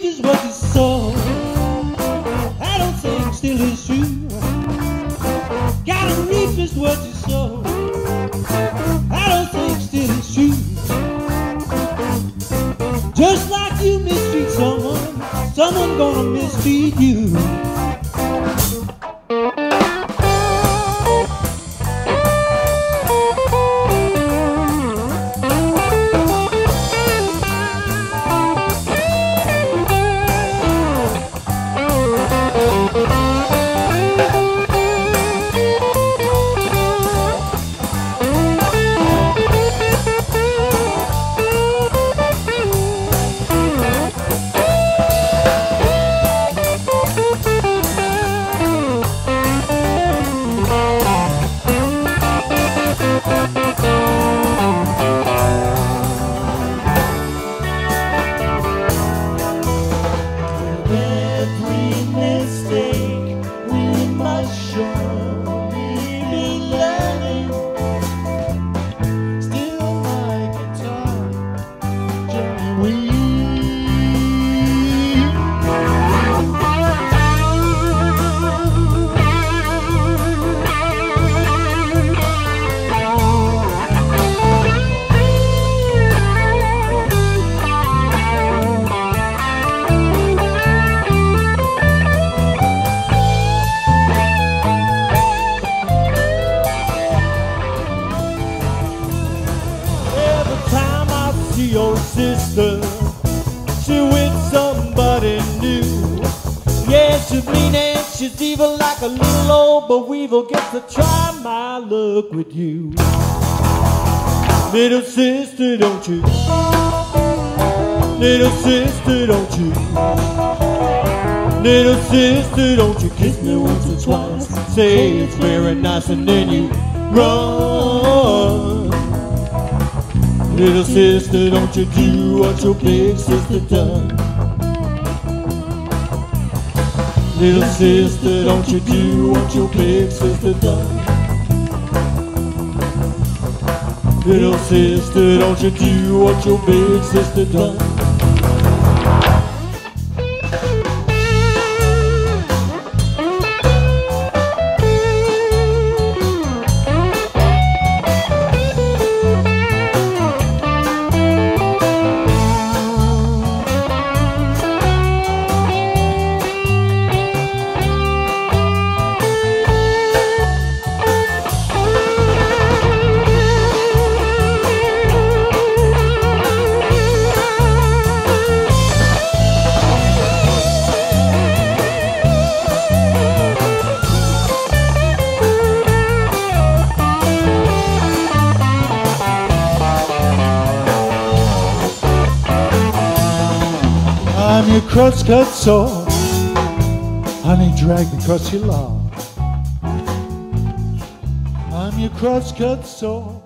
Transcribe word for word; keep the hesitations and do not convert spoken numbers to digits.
is what you saw. I don't think still is true. Gotta reap is what you sow. I don't think still is true. Just like you mistreat someone, someone gonna mistreat you. Your sister, she with somebody new. Yeah, she's mean and she's evil like a little old but weevil. Gets to try my luck with you. Little sister, don't you? Little sister, don't you? Little sister, don't you kiss me once or twice? Say it's very nice and then you run. Little sister, don't you do what your big sister done. Little sister, don't you do what your big sister done. Little sister, don't you do what your big sister done. I'm your cross-cut sword, honey, drag me across your lawn. I'm your cross-cut sword,